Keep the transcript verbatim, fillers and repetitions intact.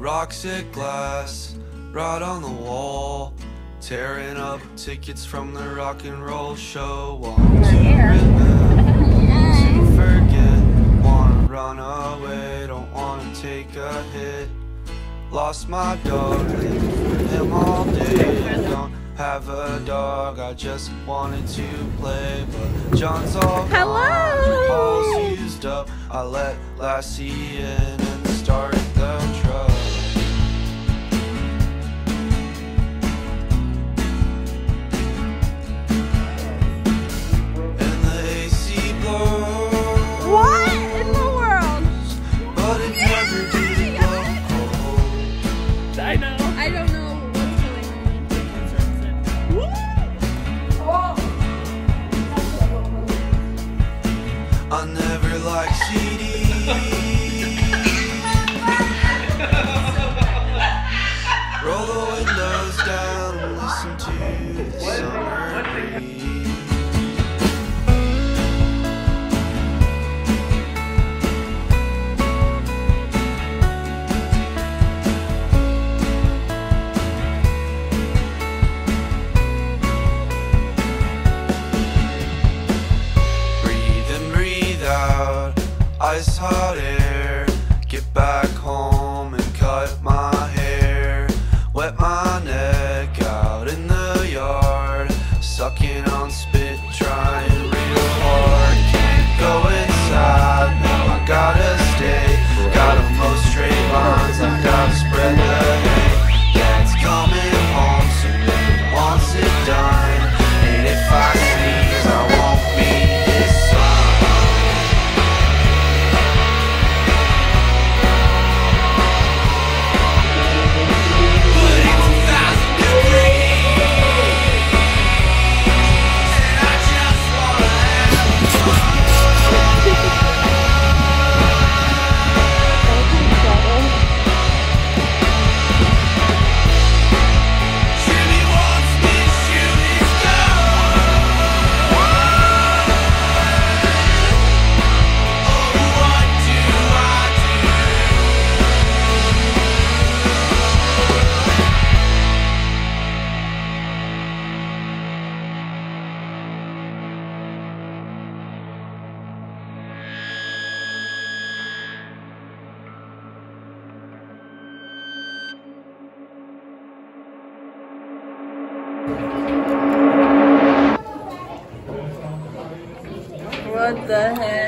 Rocks at glass, right on the wall, tearing up tickets from the rock and roll show. Want to remember, to forget, wanna run away, don't wanna take a hit. Lost my dog, living for him all day. Don't have a dog, I just wanted to play, but John's all gone, Paul's used up. I let Lassie in and start the truck. And the A C blows. What in the world? But it never did blow cold. I know. I don't know what's going on. I never liked C Ds. Roll the windows down and listen to the summer breeze. Breathe in, breathe out, ice hot air. Get back home and cut my hair. Wet my neck out in the yard, sucking on spit, trying real hard. Can't go inside, now I gotta stay. Gotta mow straight lines, I gotta spread the hay. Dad's coming home soon, he wants it done. And if I sneeze, I won't be his son. But it's a thousand degrees, and I just wanna have fun. Jimmy wants me to shoot his gun. Oh, what do I What the heck?